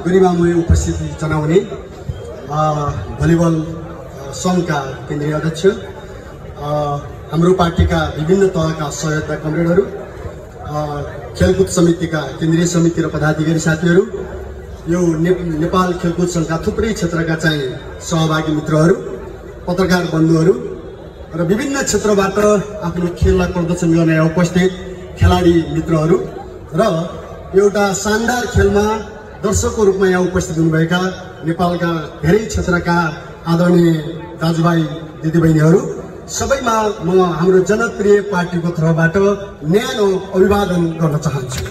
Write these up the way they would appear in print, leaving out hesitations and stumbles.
गरिमामय उपस्थिति जनाउने भलिबल संघका केन्द्रीय अध्यक्ष, हाम्रो पार्टीका विभिन्न तहका सहयोगका कमरेडहरू, खेलकुद समितिका केन्द्रीय समिति र पदाधिकारी साथीहरू, यो नेपाल खेलकुद संघका थुप्रै क्षेत्रका चाहिँ सहभागी मित्रहरू, पत्रकार बन्धुहरू र विभिन्न क्षेत्रबाट आफ्नो खेललाई प्रदर्शन गर्न उपस्थित खेलाडी मित्रहरू र एउटा शानदार खेलमा दर्शकको रूपमा यहाँ उपस्थित हुनुभएका नेपालका धेरै क्षेत्रका आदरणीय दाजुभाइ दिदीबहिनीहरू, सबैमा म हाम्रो जनप्रिय पार्टीको तर्फबाट न्यानो अभिवादन गर्न चाहन्छु।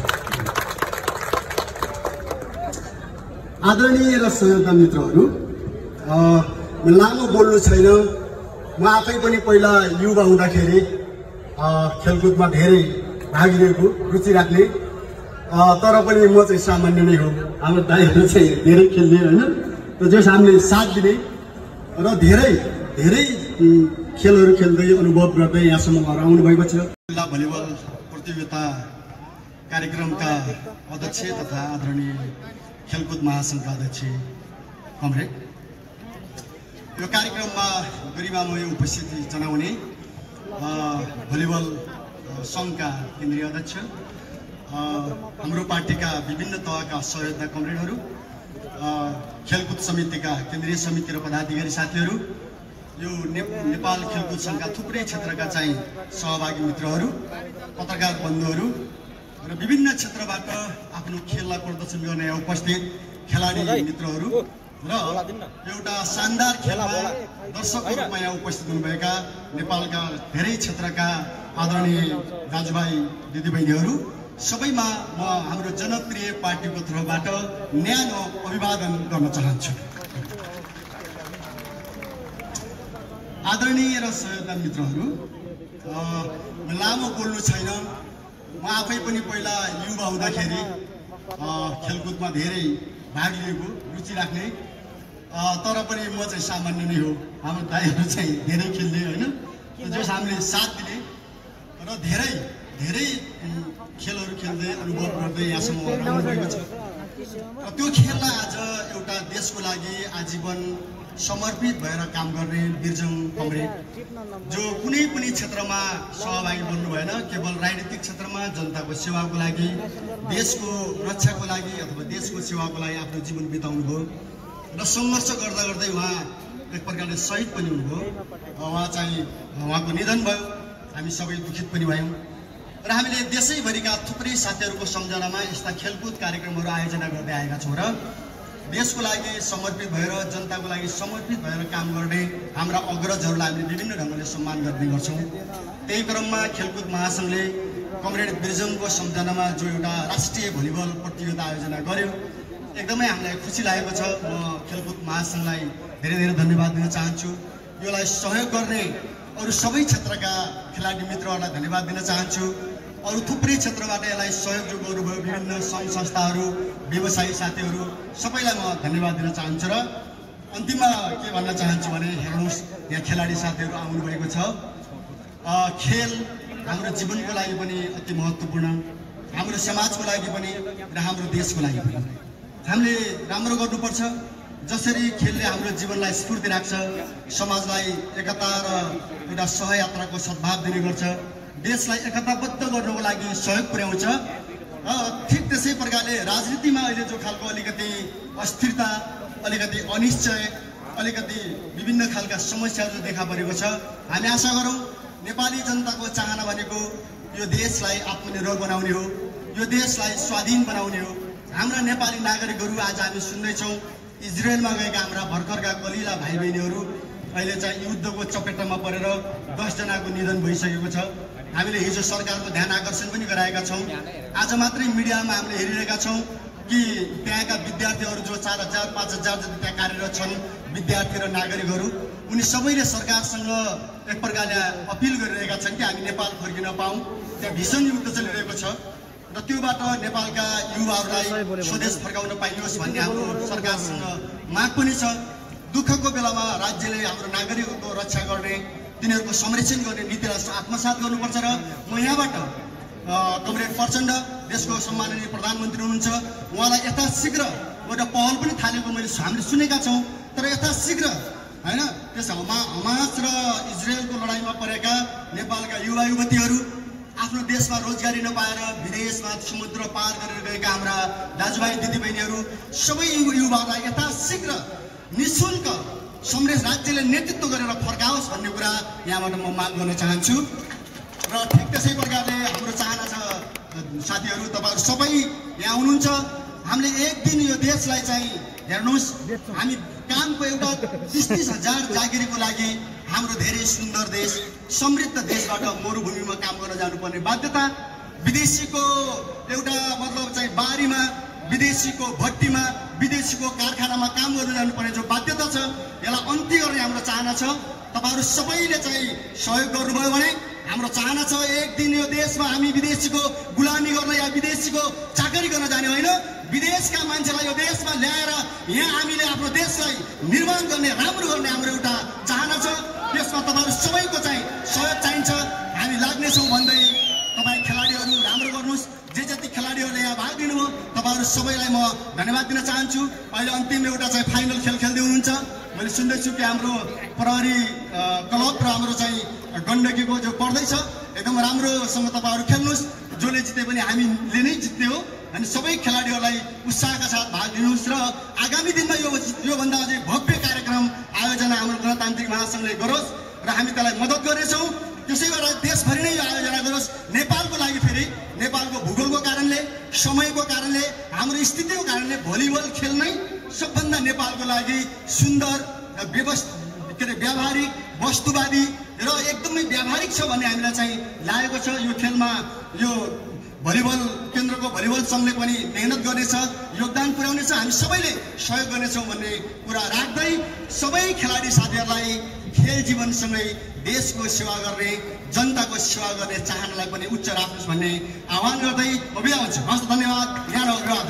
आदरणीय र सहयोगी मित्रहरू, लामो बोल्नु छैन। म आफै पनि पहिला युवा हुँदाखेरि खेलकुदमा धेरै भाग लिएको, रुचि राख्ने, तर पनि म चाहिँ सामान्य नै हो। हाम्रो दाइहरू चाहिँ धेरै खेल्ने होइन, र जस हामीले साथ दिने र धेरै धेरै खेलहरू खेल्दै अनुभव गर्दै यहाँसम्म आउनु भएको छ। जिल्ला भलिबल प्रतियोगिता कार्यक्रमका अध्यक्ष तथा आदरणीय खेलकुद महासङ्घका अध्यक्ष कमरेड, यो कार्यक्रममा गरिमामय उपस्थिति जनाउने भलिबल संघका केन्द्रीय अध्यक्ष, हाम्रो पार्टीका विभिन्न तहका सहयोगका कमरेडहरू, खेलकुद समितिका केन्द्रीय समिति र पदाधिकारी साथीहरू, यो नेपाल खेलकुद संघका थुप्रै क्षेत्रका चाहिँ सहभागी मित्रहरू, पत्रकार बन्धुहरू र विभिन्न क्षेत्रबाट आफ्नो खेललाई प्रदर्शन गर्न उपस्थित खेलाडी मित्रहरू र एउटा शानदार खेलमा दर्शकको रूपमा यहाँ उपस्थित हुनुभएका नेपालका धेरै क्षेत्रका आदरणीय दाजुभाइ दिदीबहिनीहरू, सबैमा म हाम्रो जनप्रिय पार्टीको तर्फबाट न्यानो अभिवादन गर्न चाहन्छु। आदरणीय र सहयोगी मित्रहरू, लामो बोल्नु छैन। म आफै पनि पहिला युवा हुँदाखेरि खेलकुदमा धेरै भाग लिएको, रुचि राख्ने, तर पनि म चाहिँ सामान्य नै हो। हाम्रो दाइहरू चाहिँ धेरै खेल्ने होइन, जस हामीले साथ दिने र धेरै धेरै खेलहरू खेल्दै अनुभव गर्दै यहाँसम्म आउनु भएको छ। र त्यो खेललाई आज एउटा देशको लागि आजीवन समर्पित भएर काम गर्ने बिर्जङ कमरेड, जो कुनै पनि क्षेत्रमा सहभागी बन्नु भएन, केवल राजनीतिक क्षेत्रमा जनताको सेवाको लागि, देशको रक्षाको लागि अथवा देशको सेवाको लागि आफ्नो जीवन बिताउनु भयो र सङ्घर्ष गर्दा गर्दै उहाँ एक प्रकारले शहीद पनि हुनुभयो। उहाँको निधन भयो, हामी सबै दुखित पनि भयौँ र हामीले देशैभरिका थुप्रै साथीहरूको सम्झनामा यस्ता खेलकुद कार्यक्रमहरू आयोजना गर्दै आएका छौँ र देशको लागि समर्पित भएर, जनताको लागि समर्पित भएर काम गर्ने हाम्रा अग्रजहरूलाई हामीले विभिन्न ढङ्गले सम्मान गर्ने गर्छौँ। त्यही क्रममा खेलकुद महासङ्घले कमरेड बिर्जङको सम्झनामा जो एउटा राष्ट्रिय भलिबल प्रतियोगिता आयोजना गर्यो, एकदमै हामीलाई खुसी लागेको छ। म खेलकुद महासङ्घलाई धेरै धेरै धन्यवाद दिन चाहन्छु। यसलाई सहयोग गर्ने अरू सबै क्षेत्रका खेलाडी मित्रहरूलाई धन्यवाद दिन चाहन्छु। अरू थुप्रै क्षेत्रबाट यसलाई सहयोग जो गर्नुभयो, विभिन्न सङ्घ संस्थाहरू, व्यवसायी साथीहरू, सबैलाई म धन्यवाद दिन चाहन्छु। र अन्तिममा के भन्न चाहन्छु भने, हेर्नुहोस् यहाँ खेलाडी साथीहरू आउनुभएको छ। खेल हाम्रो जीवनको लागि पनि अति महत्त्वपूर्ण, हाम्रो समाजको लागि पनि र हाम्रो देशको लागि पनि हामीले राम्रो गर्नुपर्छ। जसरी खेलले हाम्रो जीवनलाई स्फूर्ति राख्छ, समाजलाई एकता र एउटा सहयात्राको सद्भाव दिने गर्छ, देशलाई एकताबद्ध गर्नको लागि सहयोग पुर्याउँछ। ठिक त्यसै प्रकारले राजनीतिमा अहिले जो खालको अलिकति अस्थिरता, अलिकति अनिश्चय, अलिकति विभिन्न खालका समस्याहरू देखा परेको छ, हामी आशा गरौँ नेपाली जनताको चाहना भनेको यो देशलाई आत्मनिर्भर बनाउने हो, यो देशलाई स्वाधीन बनाउने हो। हाम्रा नेपाली नागरिकहरू आज हामी सुन्दैछौँ, इजरायलमा गएका हाम्रा भर्खरका कलिला भाइ बहिनीहरू अहिले चाहिँ युद्धको चपेटामा परेर 10 जनाको निधन भइसकेको छ। हामीले हिजो सरकारको ध्यान आकर्षण पनि गराएका छौँ। आज मात्रै मिडियामा हामीले हेरिरहेका छौँ कि त्यहाँका विद्यार्थीहरू जो 4000 5000 जति त्यहाँ कार्यरत छन्, विद्यार्थी र नागरिकहरू, उनी सबैले सरकारसँग एक प्रकारले अपिल गरिरहेका छन् कि हामी नेपाल फर्किन पाऊँ। त्यहाँ भीषण युद्ध चलिरहेको छ र त्योबाट नेपालका युवाहरूलाई स्वदेश फर्काउन पाइयोस् भन्ने हाम्रो सरकारसँग माग पनि छ। दुःखको बेलामा राज्यले हाम्रो नागरिकहरूको रक्षा गर्ने, तिनीहरूको संरक्षण गर्ने नीतिलाई आत्मसात गर्नुपर्छ। र म यहाँबाट कमरेड प्रचण्ड, देशको सम्माननीय प्रधानमन्त्री हुनुहुन्छ, उहाँलाई यथाशीघ्र एउटा पहल पनि थालेको हामीले सुनेका छौँ। तर यथाशीघ्र होइन त्यस हमास र इजरायलको लडाइँमा परेका नेपालका युवा युवतीहरू आफ्नो देशमा रोजगारी नपाएर विदेशमा समुद्र पार गरेर गएका हाम्रा दाजुभाइ दिदीबहिनीहरू सबै युवाहरूलाई यथाशीघ्र निःशुल्क समरेश राज्यले नेतृत्व गरेर फर्काओस् भन्ने कुरा यहाँबाट म माग गर्न चाहन्छु। र ठिक त्यसै प्रकारले हाम्रो चाहना छ साथीहरू, तपाईँहरू सबै यहाँ हुनुहुन्छ। हामीले एक दिन यो देशलाई चाहिँ हेर्नुहोस्, हामी कामको एउटा 30,000 जागिरीको लागि हाम्रो धेरै सुन्दर देश समृद्ध देशबाट मरुभूमिमा काम गर्न जानुपर्ने बाध्यता, विदेशीको एउटा मतलब चाहिँ बारीमा, विदेशीको भट्टीमा, विदेशीको कारखानामा काम गर्न जानुपर्ने जो बाध्यता छ यसलाई अन्त्य गर्ने हाम्रो चाहना छ। तपाईँहरू सबैले चाहिँ सहयोग गर्नुभयो भने हाम्रो चाहना छ एक दिन यो देशमा हामी विदेशीको गुलामी गर्न या विदेशीको चाकरी गर्न जाने होइन, विदेशका मान्छेलाई यो देशमा ल्याएर यहाँ हामीले आफ्नो देशलाई निर्माण गर्ने, राम्रो गर्ने हाम्रो एउटा चाहना छ। त्यसमा तपाईँहरू सबैको चाहिँ सहयोग चाहिन्छ। हामी लाग्नेछौँ भन्दै तपाईँ खेलाडीहरू राम्रो गर्नुहोस्। जे जति खेलाडीहरूले यहाँ भाग लिनुभयो तपाईँहरू सबैलाई म धन्यवाद दिन चाहन्छु। अहिले अन्तिम एउटा चाहिँ फाइनल खेल खेल्दै हुनुहुन्छ। मैले सुन्दैछु कि हाम्रो प्रहरी क्लब र हाम्रो चाहिँ गण्डकीको जो पर्दैछ एकदम राम्रोसँग तपाईँहरू खेल्नुहोस्। जसले जिते पनि हामीले नै जित्ने हो। अनि सबै खेलाडीहरूलाई उत्साहका साथ भाग लिनुहोस् र आगामी दिनमा योभन्दा अझै भव्य कार्यक्रम आयोजना हाम्रो गणतान्त्रिक महासङ्घले गरोस् र हामी त्यसलाई मद्दत गर्नेछौँ। त्यसै गरेर देशभरि नै यो आयोजना गरोस्। नेपालको लागि फेरि नेपालको भूगोलको कारणले, समयको कारणले, हाम्रो स्थितिको कारणले भलिबल खेल नै सबभन्दा नेपालको लागि सुन्दर व्यावहारिक, वस्तुवादी र एकदमै व्यावहारिक छ भन्ने हामीलाई चाहिँ लागेको छ। यो खेलमा यो भलिबल केन्द्रको भलिबल सङ्घले पनि मेहनत गर्नेछ, योगदान पुर्याउनेछ, हामी सबैले सहयोग गर्नेछौँ भन्ने कुरा राख्दै सबै खेलाडी साथीहरूलाई खेल जीवनसँगै देशको सेवा गर्ने, जनताको सेवा गर्ने चाहनालाई पनि उच्च राख्नुहोस् भन्ने आह्वान गर्दै म बिदा हुन्छु। हस्, धन्यवाद। यहाँ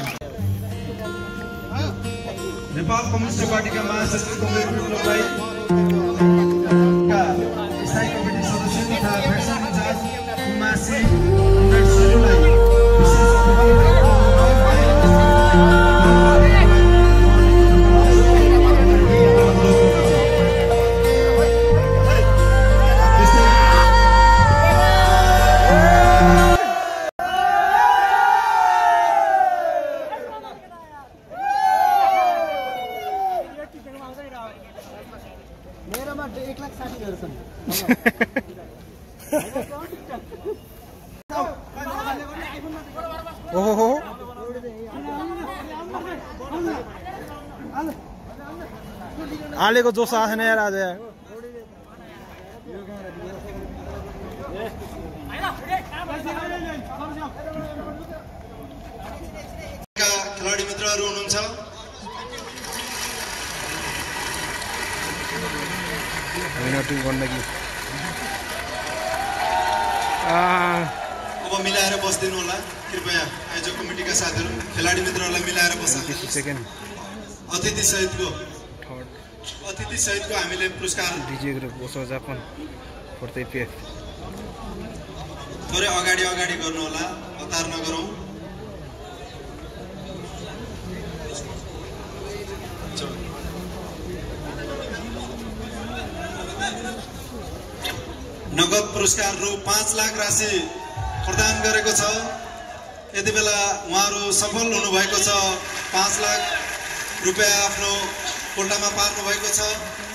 नेपाल कम्युनिस्ट पार्टीका महासचिव कमरेड विप्लवलाई स्थायी कमिटी सदस्य तथा प्रेसिडेन्ट इन्चार्ज कुमासी मेरोमा 1,60,000 छन्। ओहो आलेको जोस आएन यार आज। खेलाडी मित्रहरू हुनुहुन्छ, अब मिलाएर बस्दिनु होला कृपया। आयोजक कमिटीका साथीहरू खेलाडी मित्रहरूलाई मिलाएर बस्नु। अतिथि सहितको हामीले पुरस्कार थोरै अगाडि गर्नु होला, हतार नगरौँ। नगद पुरस्कार रु 5 लाख राशि प्रदान गरेको छ। यति बेला उहाँहरू सफल हुनुभएको छ। 5 लाख रुपियाँ आफ्नो कोटामा पार्नु भएको छ।